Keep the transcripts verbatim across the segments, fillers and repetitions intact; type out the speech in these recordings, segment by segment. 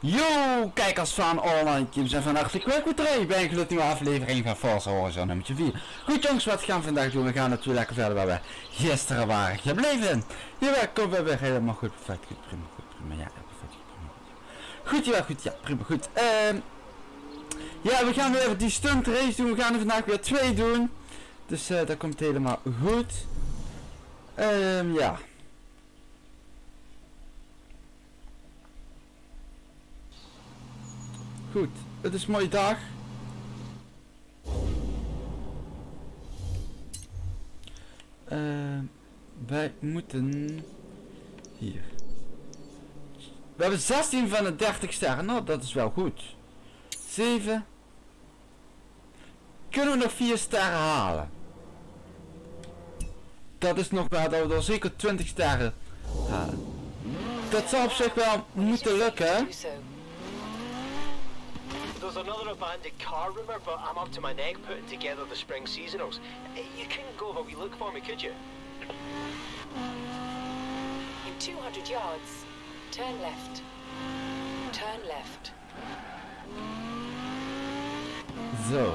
Yo, kijkers van Online Teams en van hartelijk welkom terug bij een gloednieuwe aflevering van Forza Horizon nummer vier. Goed jongens, wat gaan we vandaag doen? We gaan natuurlijk lekker verder waar we gisteren waren gebleven. Jawel, kom we weer helemaal goed, perfect, goed, prima, goed, prima, ja, perfect, prima. Goed, ja, goed, ja, prima, goed. Uh, ja, we gaan weer die stunt race doen, we gaan er vandaag weer twee doen. Dus uh, dat komt helemaal goed. Uh, ja. Goed, het is een mooie dag. Uh, wij moeten hier. We hebben zestien van de dertig sterren, nou dat is wel goed. zeven. Kunnen we nog vier sterren halen? Dat is nog wel dat we er zeker twintig sterren halen. Dat zou op zich wel moeten lukken. There's another abandoned car rumor, but I'm up to my neck putting together the spring seasonals. You couldn't go have a wee look for me, could you? In two hundred yards, turn left. Turn left. Zo.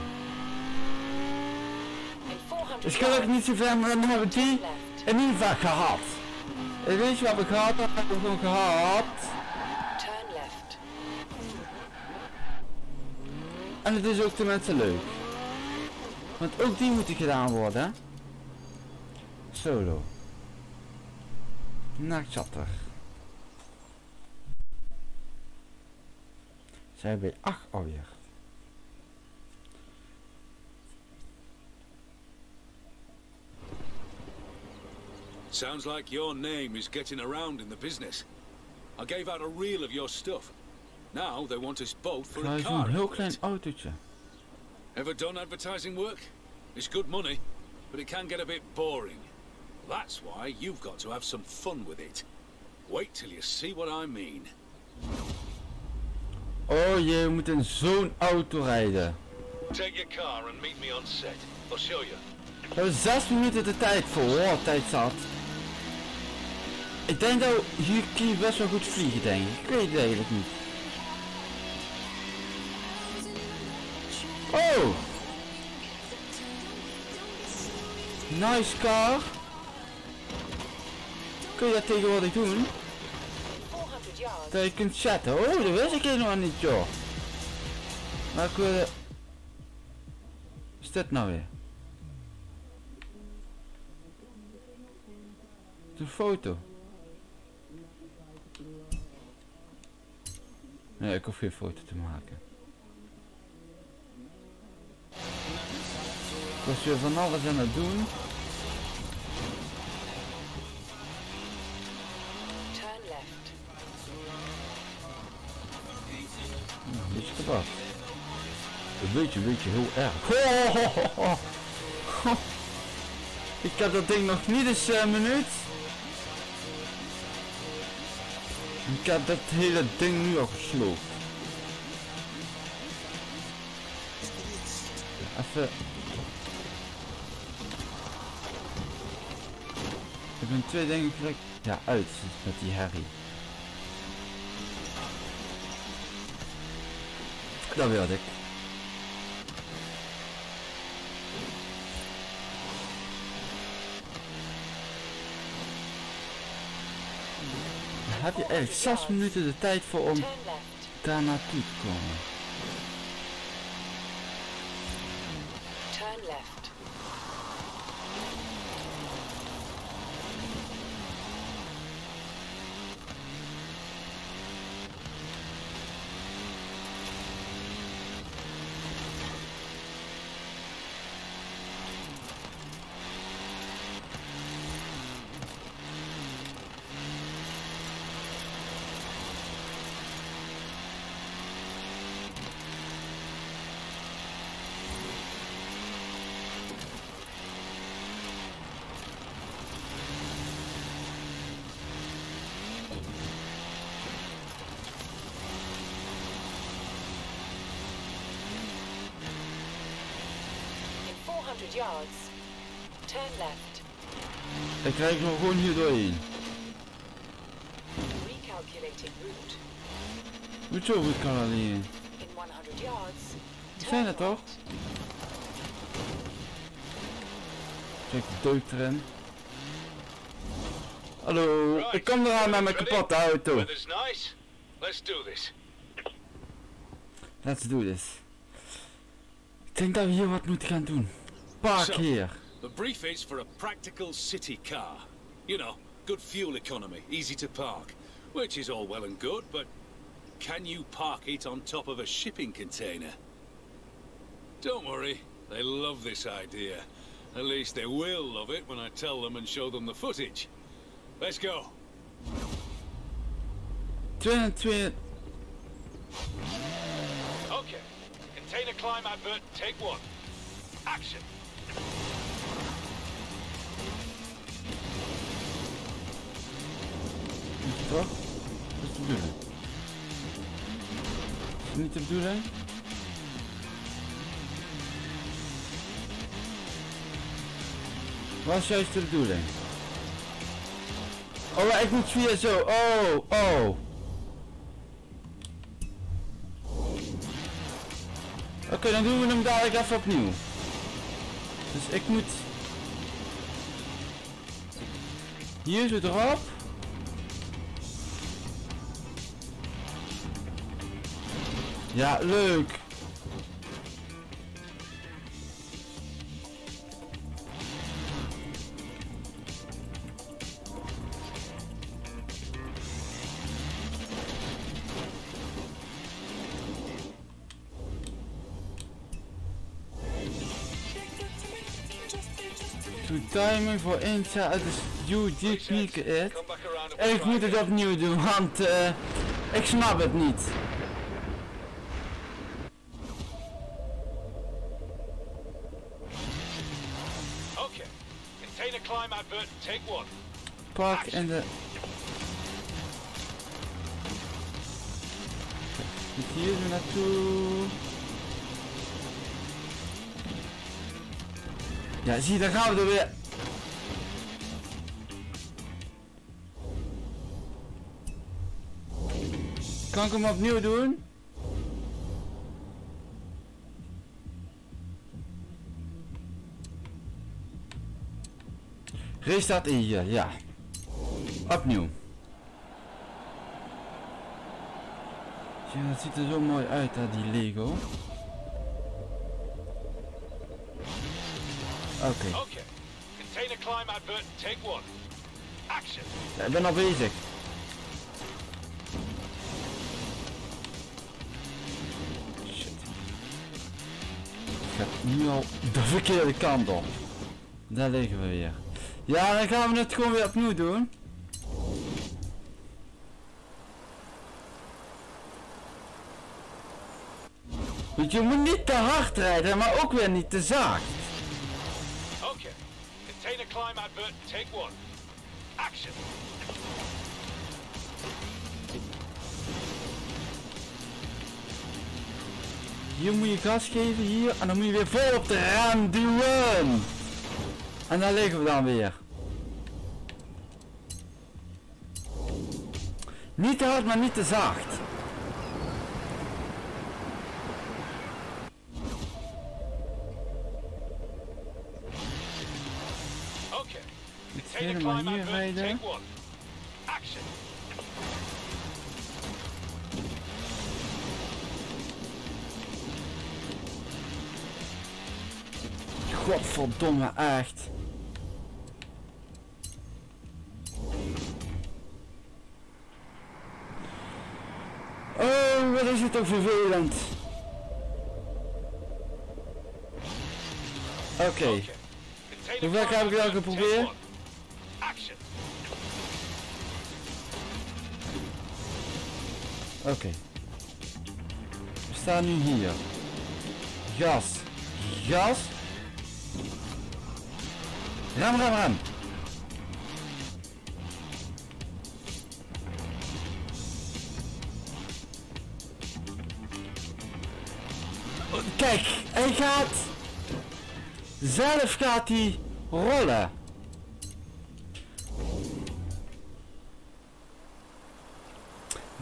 In four hundred Dus gelukkig niet zo ver, maar dan hebben we die in ieder geval gehad. En weet je wat we gehad hebben? We hebben gewoon gehad. Turn left. En het is ook tenminste leuk. Want ook die moeten gedaan worden. Solo. Naar chatter. Zijn we bij acht alweer. Sounds like your name is getting around in the business. I gave out a reel of your stuff. Now they want us both for a car. Een heel klein autootje. Ever done advertising work? It's good money, but it can get a bit boring. That's why you've got to have some fun with it. Wait till you see what I mean. Oh jee, we moeten in zo'n auto rijden. Take your car and meet me on set. I'll show you. We hebben zes minuten de tijd voor. Oh, tijd zat. Ik denk dat we hier kun je best wel goed vliegen, denk ik. Ik weet het eigenlijk niet. Oh! Nice car! Kun je dat tegenwoordig doen? Dat je kunt chatten. Oh, dat wist ik helemaal niet, joh. Maar ik wil... Wat is dit nou weer? De foto. Nee, ik hoef geen foto te maken. Ik was weer van alles aan het doen. Turn left. Een beetje kapot. Een beetje, een beetje heel erg. Ho, ho, ho, ho. Ho. Ik heb dat ding nog niet eens een uh, minuut. Ik heb dat hele ding nu al gesloopt. Even. Ik ben twee dingen gelijk. Ja, uit met die herrie. Dat wilde ik. Dan heb je eigenlijk zes minuten de tijd voor om daar naartoe te komen. Turn left. four hundred yards. Turn left. Ik krijg nog gewoon hier doorheen. Recalculating route. Hoezo goed kan dat niet? In honderd yards. We zijn er toch? Kijk, deuk erin. Hallo, ik kom eraan met mijn kapotte auto. Weather's nice. Let's do this. Let's do this. Ik denk dat we hier wat moeten gaan doen. Park So, hier. The brief is for a practical city car. You know, good fuel economy, easy to park. Which is all well and good, but can you park it on top of a shipping container? Don't worry, they love this idea. At least they will love it when I tell them and show them the footage. Let's go. twee en twee. Okay. Container climb advert, take one. Action. Toch? Dat is de bedoeling. Is het niet de bedoeling? Wat is juist de bedoeling? Oh, maar ik moet via zo. Oh, oh. Oké, okay, dan doen we hem dadelijk even opnieuw. Dus ik moet... Hier zo erop. Ja, leuk. To timing voor inzet, het is you technique it. Ik moet het opnieuw doen, want uh, ik snap het niet. Okay. Container climb advert, take one. Park in de... Moet hier zo naartoe. Ja, zie, daar gaan we er weer. Kan ik hem opnieuw doen? Restart in hier, ja. Opnieuw. Zie, dat ziet er zo mooi uit, hè, die Lego. Oké. Okay. Okay. Container climb advert, take one. Action. Ja, ik ben al bezig. Shit. Het gaat nu al de verkeerde kant op. Daar liggen we weer. Ja, dan gaan we het gewoon weer opnieuw doen. Want je moet niet te hard rijden, maar ook weer niet te zacht. Okay. Container climb advert, take one. Action. Hier moet je gas geven, hier, en dan moet je weer vol op de rem duwen. En daar liggen we dan weer. Niet te hard, maar niet te zacht. Okay. Iets Container helemaal climb hier advert, rijden. take one. Action. Godverdomme, echt. Oh, wat is het toch vervelend. Oké. Okay. Hoe vaak heb ik dat geprobeerd? Oké. Okay. We staan nu hier. Gas. Gas. Ram, ram, ram. Kijk, hij gaat... Zelf gaat hij rollen.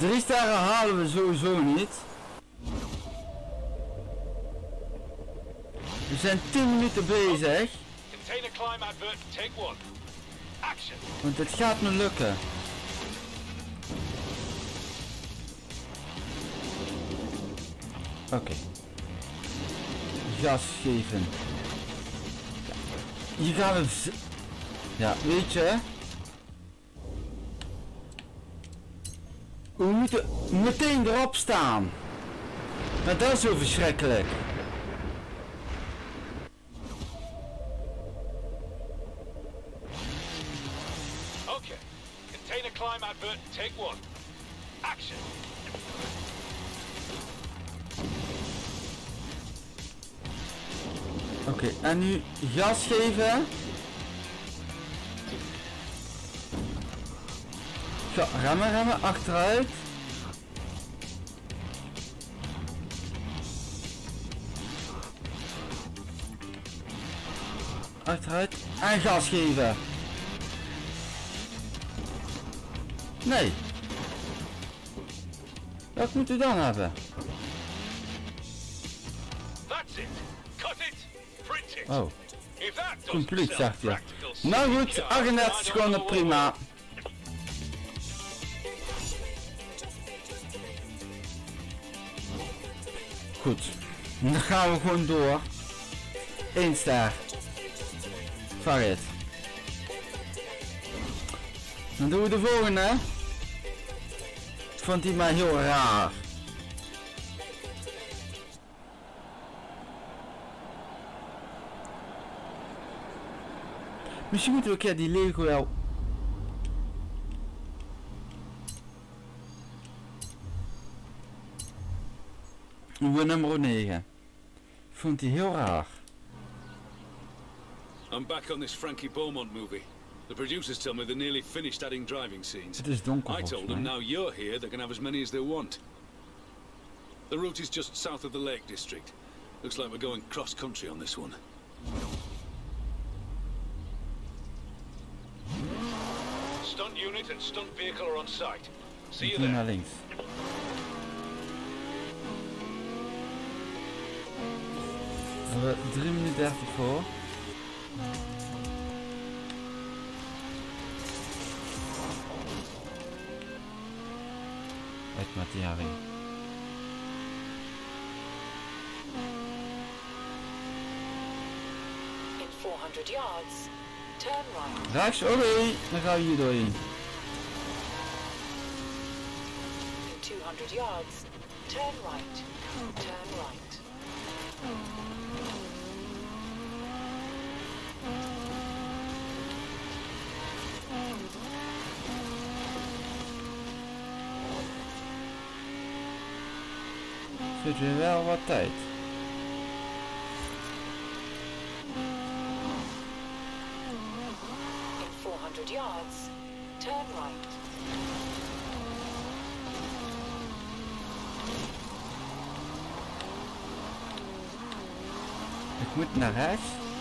Drie sterren halen we sowieso niet. We zijn tien minuten bezig. Container climb advert, take one. Action. Want het gaat me lukken. Oké. Okay. Gas geven. Hier gaan we... Ja, weet je... We moeten meteen erop staan. Maar dat is zo verschrikkelijk. Okay. Container climb advert, take one. Action. Oké, okay, en nu gas geven. Zo, remmen, remmen, achteruit. Achteruit en gas geven. Nee. Wat moet u dan hebben? Oh. Compleet, zegt hij. Nou goed, achtendertig seconden, prima. Goed. Dan gaan we gewoon door. Eén ster. Fuck it. Dan doen we de volgende. Vond hij mij heel raar. Misschien moeten we een keer die Lego wel... We nummer negen. Vond hij heel raar. I'm back on this Frankie Beaumont movie. The producers tell me they're nearly finished adding driving scenes. Het is donker. I told them now you're here, they can have as many as they want. The route is just south of the Lake District. Looks like we're going cross country on this one. Stunt unit and stunt vehicle are on site. See you there. Naar links. We hebben drie minuten dertig voor. Uit met die haring. In four hundred yards, turn right. Rechts, oké, okay. Dan gaan we hier doorheen. In two hundred yards, turn right. Turn right. Zit weer wel wat tijd. In four hundred yards, turn right. Ik moet naar rechts.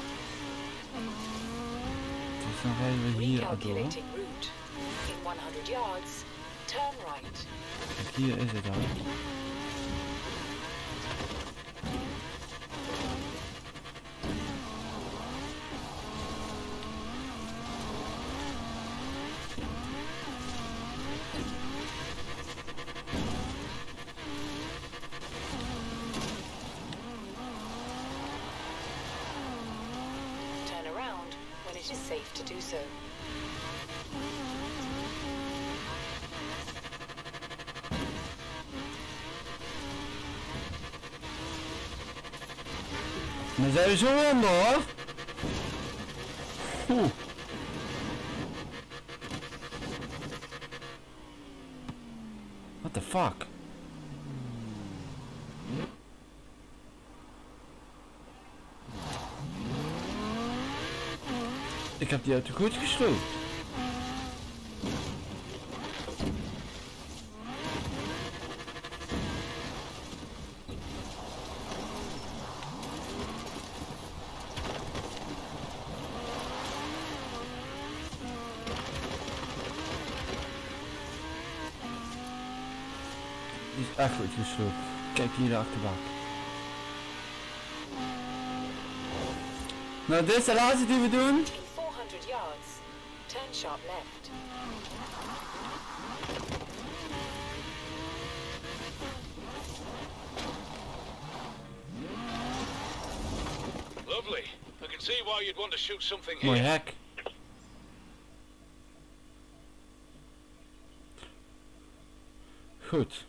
Dus dan rijden we hier door. Recalculating route. In one hundred yards, turn right. Hier is het al. Turn around when it is safe to do so. Dan zijn we zo onder hoor. Oeh. What the fuck? Ik heb die auto goed gesloten. echt goed gesloopt. Kijk hier de achterbak. Nou, dit is de laatste die we doen. In four hundred yards, turn sharp left. Lovely. I can see why you'd want to shoot something Mooi here. hek. Goed.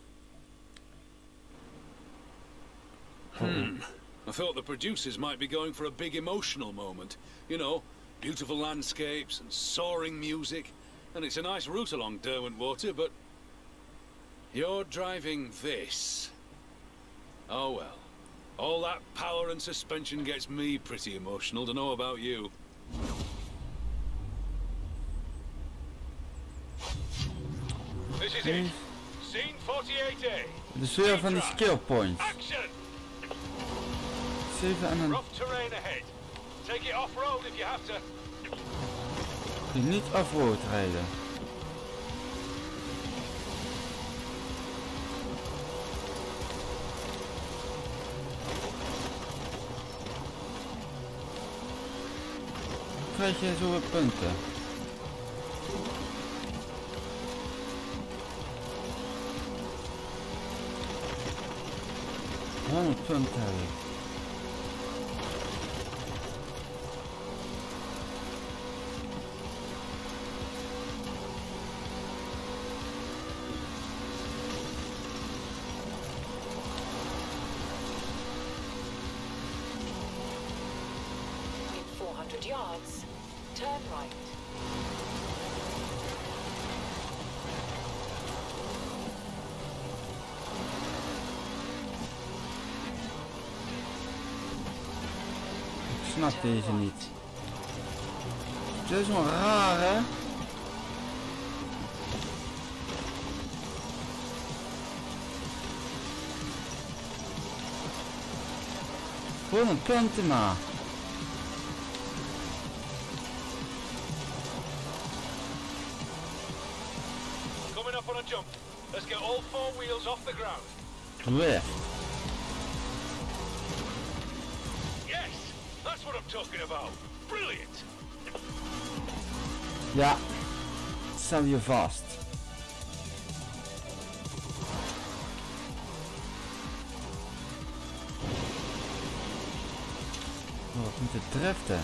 Hmm. I thought the producers might be going for a big emotional moment. You know, beautiful landscapes and soaring music. And it's a nice route along Derwent Water, but... You're driving this. Oh well. All that power and suspension gets me pretty emotional, to know about you. This is it. Scene forty-eight A. De zeur van die skill points. Action! zeven en een... Rough terrain ahead. Take it off-road if you have to. Niet off-road rijden. Krijg je zo wat punten. honderd punten heb ik. In four hundred yards, turn right. Ik snap deze niet. Dit is wel raar, hè? Gewoon een punten maar. Coming up on a jump. Let's get all four wheels off the ground. Weer. Yes! That's what I'm talking about. Brilliant! Ja. Stel je vast. Oh, ik moet het driften.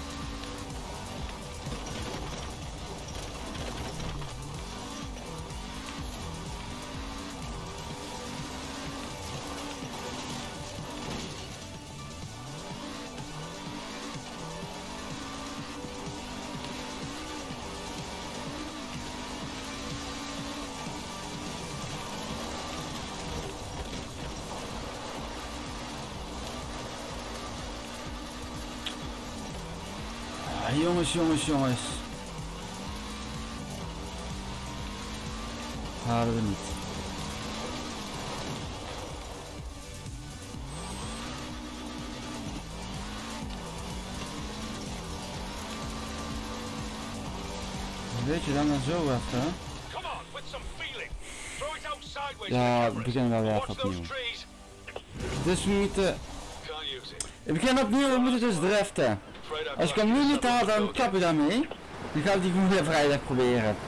Ah, jongens, jongens, jongens. Halen we niet. Weet je dan dan zo even, hè? Come on, with some feeling. Throw it out sideways. Ja, we beginnen wel weer even opnieuw. Dus we moeten... Ik begin opnieuw, we moeten dus driften. Als ik hem nu niet haal, dan kap ik daarmee. Dan ga ik die gewoon weer vrijdag proberen.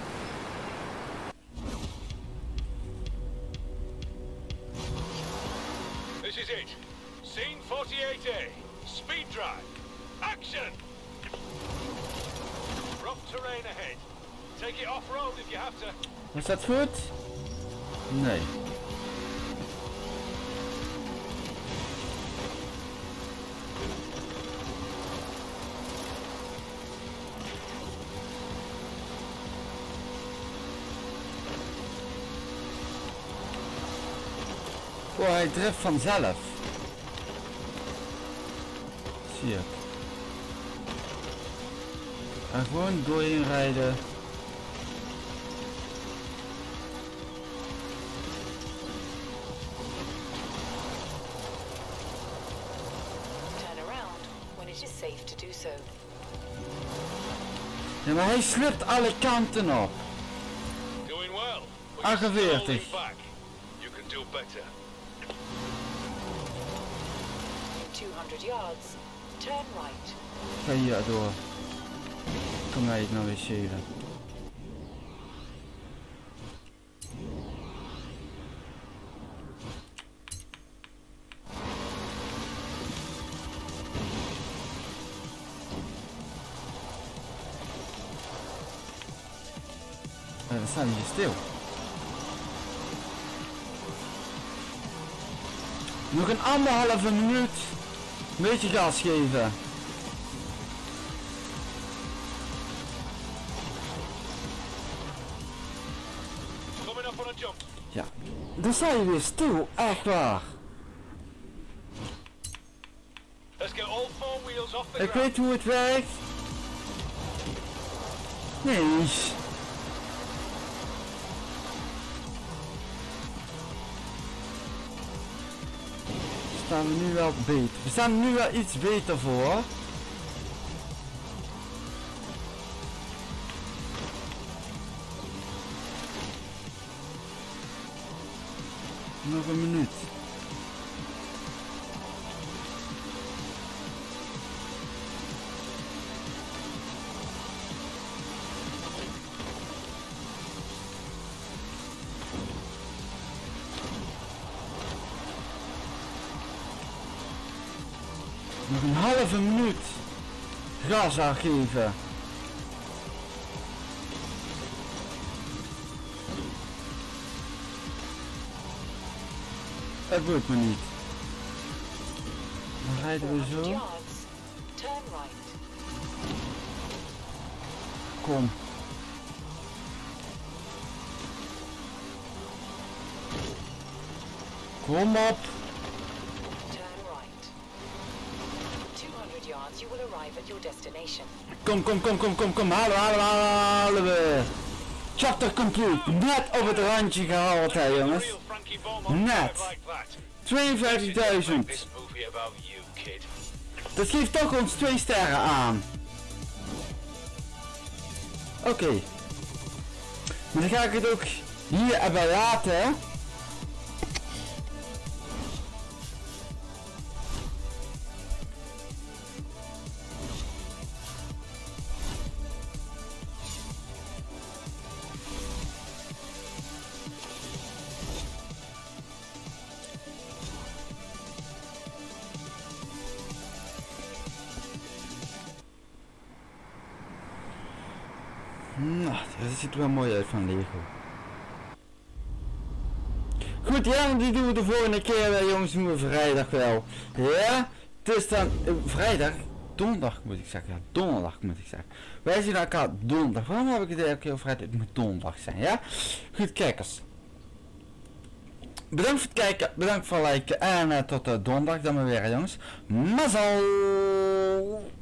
This is it. Scene forty-eight A. Speed drive. Action! Rough terrain ahead. Take it off-road if you have to. Was dat goed? Nee. Oh, hij drift vanzelf. Zie ik. En gewoon doorheen rijden. Turn around when it is safe to do so. Ja, maar hij slipt alle kanten op. Doing well. achtenveertig. You can do better. two hundred yards. Turn right. Ga hier door. Kom mij het nou weer zeven. En dan staan we hier stil. Nog een anderhalve minuut. Een beetje gas geven. Ja, dan sta je weer stil, echt waar. Ik weet hoe het werkt. Nee. Staan we nu wel beter. We staan nu wel iets beter voor. Nog een minuut. Nog een halve minuut. Gas aangeven. Het lukt me niet. Dan rijden we zo. Kom. Kom op. Kom, kom, kom, kom, kom, kom. Halen, halen, halen we. Chapter complete. Net op het randje gehaald, hè jongens. Net. tweeënvijftigduizend. Dat geeft toch ons twee sterren aan. Oké. Okay. Maar dan ga ik het ook hier erbij laten. Nou, dat ziet er wel mooi uit van Lego. Goed, ja, die doen we de volgende keer wel, jongens. Doen we vrijdag wel. Ja, het is dan uh, vrijdag, donderdag moet ik zeggen. Ja, donderdag moet ik zeggen. Wij zien elkaar donderdag. Waarom heb ik het elke keer vrijdag? Het moet donderdag zijn, ja? Goed, kijkers. Bedankt voor het kijken, bedankt voor het liken en uh, tot uh, donderdag dan maar weer, jongens. Mazzel!